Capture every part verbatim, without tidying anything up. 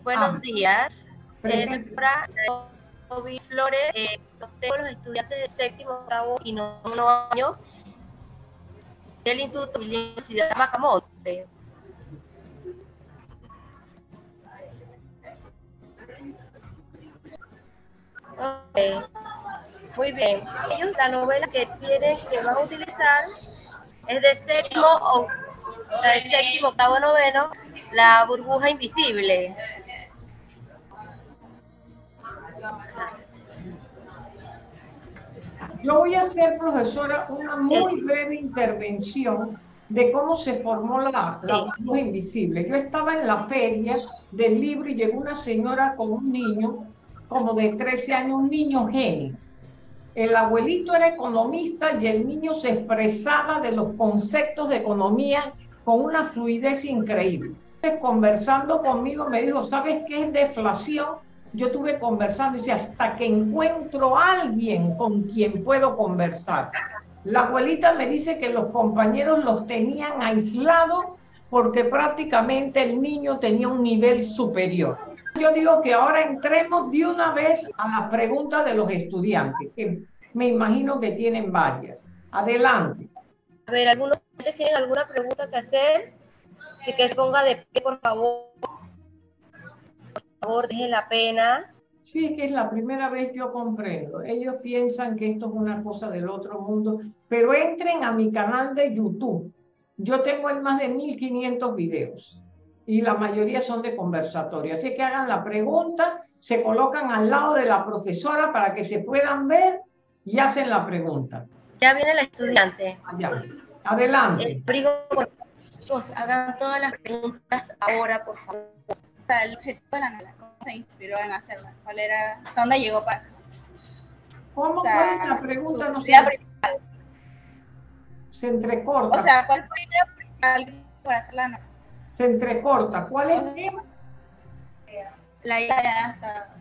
Buenos Ah, días. Eh, presente. señora Novi Flores, eh, tengo los estudiantes de séptimo, octavo y noveno año del Instituto de la Universidad de Bacamonte. Okay. Muy bien. Ellos, la novela que tienen, que van a utilizar es de séptimo, o, la de séptimo, octavo, noveno, La burbuja invisible. Yo voy a hacer, profesora, una muy breve intervención de cómo se formó la, Sí. la burbuja invisible. Yo estaba en la feria del libro y llegó una señora con un niño, como de trece años, un niño genio. El abuelito era economista y el niño se expresaba de los conceptos de economía con una fluidez increíble. Entonces, conversando conmigo me dijo, ¿sabes qué es deflación? Yo estuve conversando y dice, hasta que encuentro a alguien con quien puedo conversar. La abuelita me dice que los compañeros los tenían aislados porque prácticamente el niño tenía un nivel superior. Yo digo que ahora entremos de una vez a las preguntas de los estudiantes, que me imagino que tienen varias. Adelante. A ver, ¿algunos de ustedes tienen alguna pregunta que hacer? Así que se ponga de pie, por favor. Por favor, deje la pena. Sí, que es la primera vez que yo comprendo. Ellos piensan que esto es una cosa del otro mundo, pero entren a mi canal de YouTube. Yo tengo ahí más de mil quinientos videos y la mayoría son de conversatorio. Así que hagan la pregunta, se colocan al lado de la profesora para que se puedan ver y hacen la pregunta. Ya viene la estudiante. Allá. Adelante. El abrigo, por favor, hagan todas las preguntas ahora, por favor. El objetivo de la novela, ¿cómo se inspiró en hacerla? ¿Cuál era, dónde llegó para hacerla? ¿Cómo? O sea, ¿Cuál es la pregunta? No sé. idea principal. Se entrecorta. O sea, ¿cuál fue la idea principal para hacer la novela? Se entrecorta. ¿Cuál es el tema? La idea, hasta...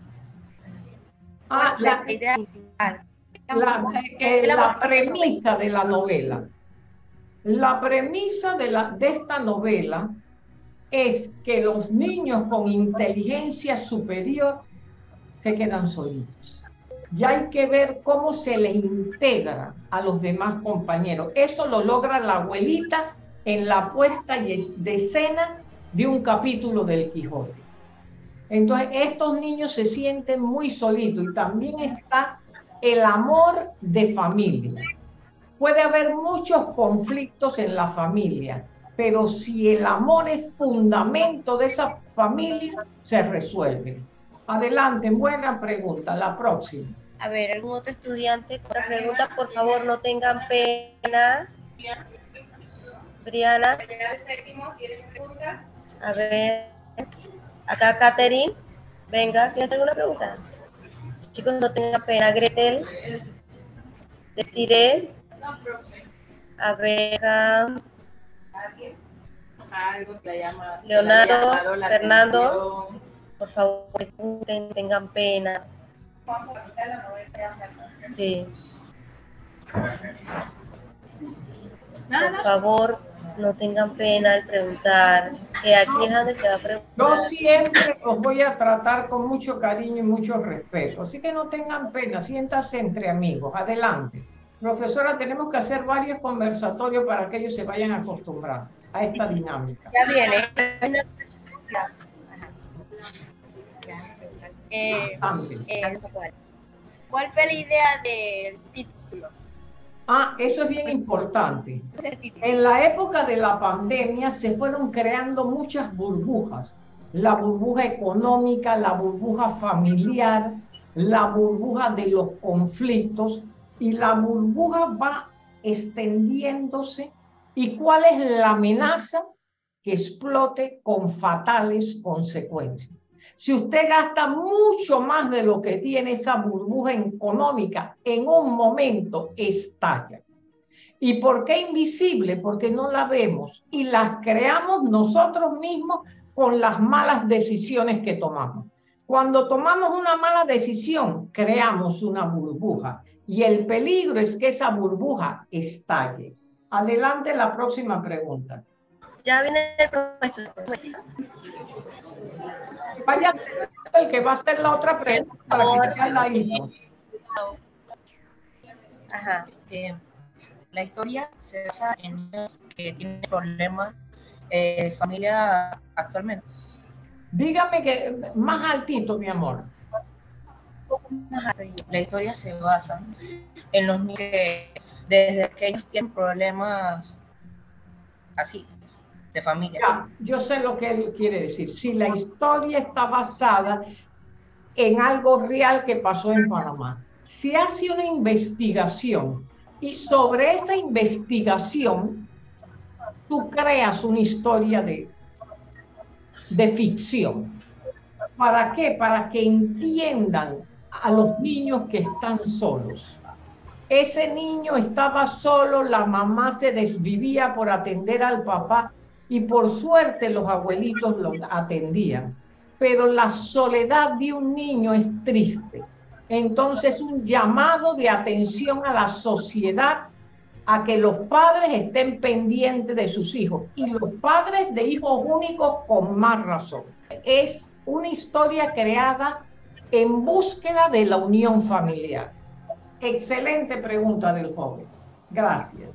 Ah, la, la idea principal. La, eh, la premisa de la novela. La premisa de, la, de esta novela es que los niños con inteligencia superior se quedan solitos. Y hay que ver cómo se le integra a los demás compañeros. Eso lo logra la abuelita en la puesta de escena de un capítulo del Quijote. Entonces, estos niños se sienten muy solitos y también está el amor de familia. Puede haber muchos conflictos en la familia, pero si el amor es fundamento de esa familia, se resuelve. Adelante, buena pregunta. La próxima. A ver, ¿algún otro estudiante con otra pregunta? Por favor, no tengan pena. Briana. A ver. Acá, Catherine. Venga, ¿tienes alguna pregunta? Chicos, no tengan pena. Gretel. Desiree. A ver. Leonardo. Fernando. Por favor, tengan pena. Sí. Por favor, no tengan pena al preguntar. Que aquí es donde se va a preguntar. Yo siempre os voy a tratar con mucho cariño y mucho respeto. Así que no tengan pena, siéntanse entre amigos. Adelante. Profesora, tenemos que hacer varios conversatorios para que ellos se vayan acostumbrando a esta dinámica. Ya viene. Eh, eh, ¿Cuál fue la idea del título? Ah, eso es bien importante. En la época de la pandemia se fueron creando muchas burbujas. La burbuja económica, la burbuja familiar, la burbuja de los conflictos, y la burbuja va extendiéndose. ¿Y cuál es la amenaza? Que explote con fatales consecuencias. Si usted gasta mucho más de lo que tiene, esa burbuja económica en un momento estalla. ¿Y por qué invisible? Porque no la vemos y las creamos nosotros mismos con las malas decisiones que tomamos. Cuando tomamos una mala decisión, creamos una burbuja y el peligro es que esa burbuja estalle. Adelante, la próxima pregunta. Ya viene el profesor. Vaya el que va a hacer la otra pregunta para que quede la info. Ajá. Eh, la historia se basa en niños que tienen problemas eh, de familia actualmente. Dígame que más altito, mi amor. La historia se basa en los niños que desde pequeños tienen problemas así, de familia. Ya, yo sé lo que él quiere decir. Si la historia está basada en algo real que pasó en Panamá, si hace una investigación y sobre esa investigación tú creas una historia de, de ficción. ¿Para qué? Para que entiendan a los niños que están solos. Ese niño estaba solo, la mamá se desvivía por atender al papá y por suerte los abuelitos lo atendían. Pero la soledad de un niño es triste. Entonces, un llamado de atención a la sociedad a que los padres estén pendientes de sus hijos. Y los padres de hijos únicos con más razón. Es una historia creada en búsqueda de la unión familiar. Excelente pregunta del joven. Gracias.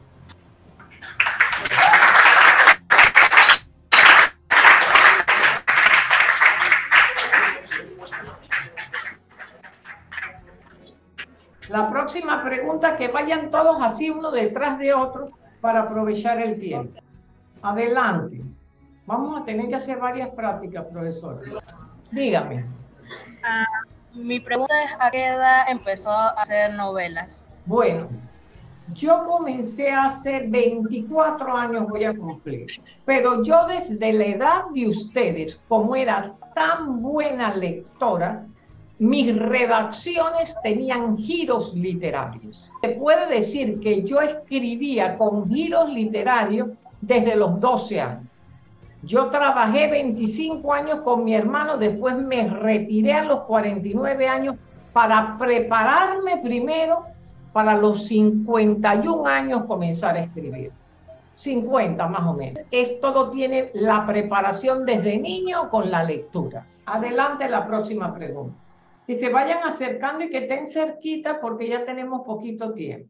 La próxima pregunta, que vayan todos así uno detrás de otro para aprovechar el tiempo. Adelante. Vamos a tener que hacer varias prácticas, profesor. Dígame. Uh, mi pregunta es, ¿a qué edad empezó a hacer novelas? Bueno, yo comencé hace veinticuatro años, voy a cumplir. Pero yo desde la edad de ustedes, como era tan buena lectora, mis redacciones tenían giros literarios. Se puede decir que yo escribía con giros literarios desde los doce años. Yo trabajé veinticinco años con mi hermano, después me retiré a los cuarenta y nueve años para prepararme primero para los cincuenta y un años comenzar a escribir. cincuenta más o menos. Esto tiene la preparación desde niño con la lectura. Adelante la próxima pregunta. Que se vayan acercando y que estén cerquita porque ya tenemos poquito tiempo.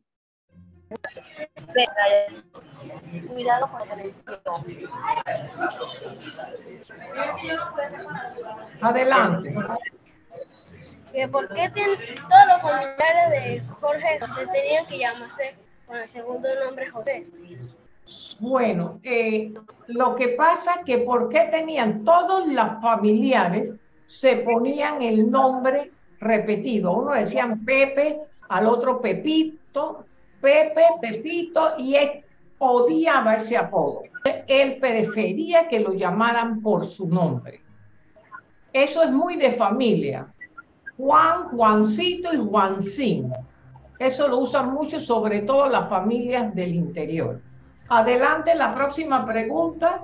Cuidado con la televisión. Adelante. ¿Por qué todos los familiares de Jorge José tenían que llamarse con el segundo nombre José? Bueno, eh, lo que pasa que por qué tenían todos los familiares se ponían el nombre repetido. Uno decían Pepe, al otro Pepito, Pepe, Pepito, y él odiaba ese apodo. Él prefería que lo llamaran por su nombre. Eso es muy de familia. Juan, Juancito y Juancín. Eso lo usan mucho, sobre todo las familias del interior. Adelante, la próxima pregunta.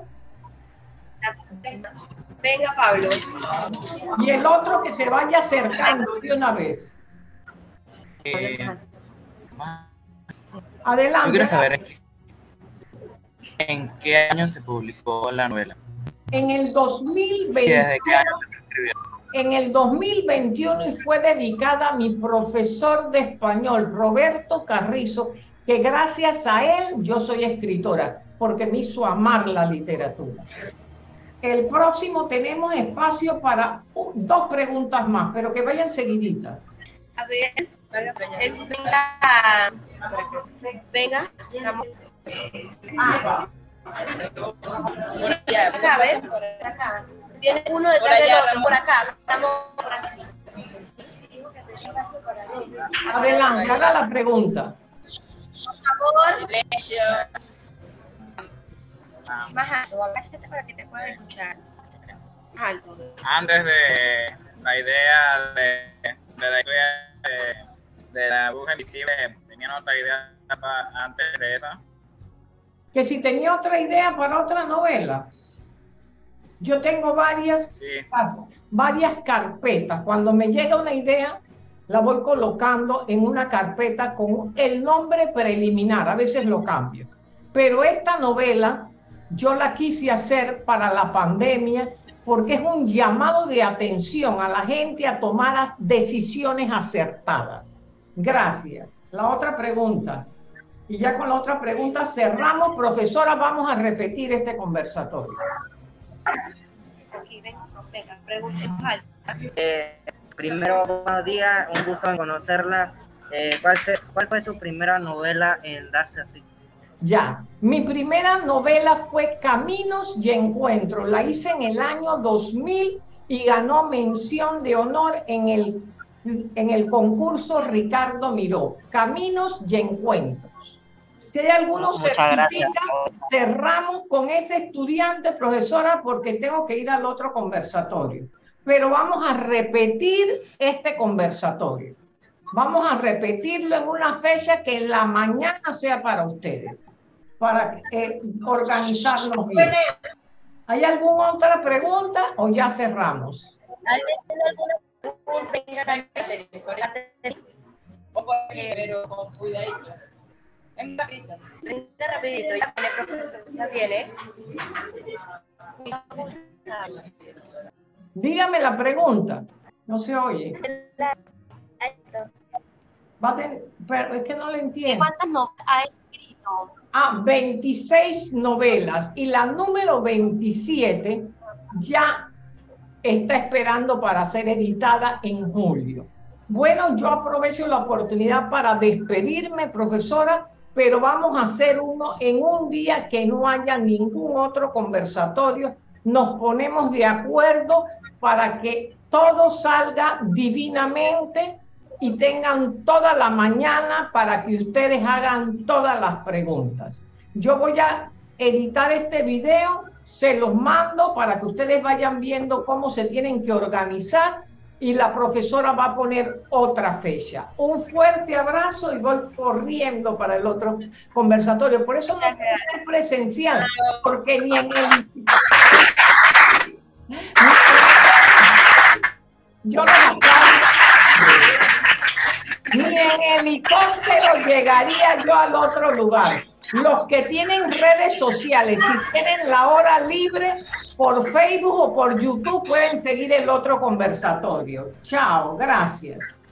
Venga, Pablo. Y el otro que se vaya acercando de una vez. Eh, Adelante. Yo quiero saber en qué año se publicó la novela. En el dos mil ¿Y veintiuno. desde qué año se escribió? En el dos mil veintiuno, y fue dedicada a mi profesor de español, Roberto Carrizo, que gracias a él yo soy escritora, porque me hizo amar la literatura. El próximo tenemos espacio para uh, dos preguntas más, pero que vayan seguiditas. A ver, venga, venga, vamos. Ah. A ver, por acá. Viene uno detrás del otro, por acá. Estamos por acá. Adelante, haga la pregunta. Por favor, más alto, agáchate para que te puedan escuchar. Alto. Antes de la idea de, de la historia de, de la bruja invisible, ¿tenían otra idea para, antes de esa? Que si tenía otra idea para otra novela. Yo tengo varias, Sí. varias carpetas. Cuando me llega una idea, la voy colocando en una carpeta con el nombre preliminar. A veces lo cambio. Pero esta novela yo la quise hacer para la pandemia porque es un llamado de atención a la gente a tomar decisiones acertadas. Gracias. La otra pregunta. Y ya con la otra pregunta cerramos. Profesora, vamos a repetir este conversatorio. Aquí, ven, venga, preguntemos algo. Eh, primero, buenos días, un gusto en conocerla. Eh, ¿cuál, fue, ¿Cuál fue su primera novela en darse así? Ya, mi primera novela fue Caminos y Encuentros. La hice en el año dos mil y ganó mención de honor en el, en el concurso Ricardo Miró. Caminos y Encuentros. Si hay algunos certificados, cerramos con ese estudiante, profesora, porque tengo que ir al otro conversatorio. Pero vamos a repetir este conversatorio. Vamos a repetirlo en una fecha que en la mañana sea para ustedes, para eh, organizarnos bien. ¿Hay alguna otra pregunta o ya cerramos? ¿Alguien tiene alguna pregunta? Pero con cuidadito. Venga, Venga rapidito, ya viene, profesor, ya viene. Dígame la pregunta. No se oye. Va a tener, pero es que no le entiendo. ¿Cuántas novelas ha escrito? Ah, veintiséis novelas. Y la número veintisiete ya está esperando para ser editada en julio. Bueno, yo aprovecho la oportunidad para despedirme, profesora, pero vamos a hacer uno en un día que no haya ningún otro conversatorio. Nos ponemos de acuerdo para que todo salga divinamente y tengan toda la mañana para que ustedes hagan todas las preguntas. Yo voy a editar este video, se los mando para que ustedes vayan viendo cómo se tienen que organizar y la profesora va a poner otra fecha. Un fuerte abrazo y voy corriendo para el otro conversatorio. Por eso no puede ser presencial, porque ni en el... Yo no ni en helicóptero llegaría yo al otro lugar. Los que tienen redes sociales, si tienen la hora libre por Facebook o por YouTube, pueden seguir el otro conversatorio. Chao, gracias.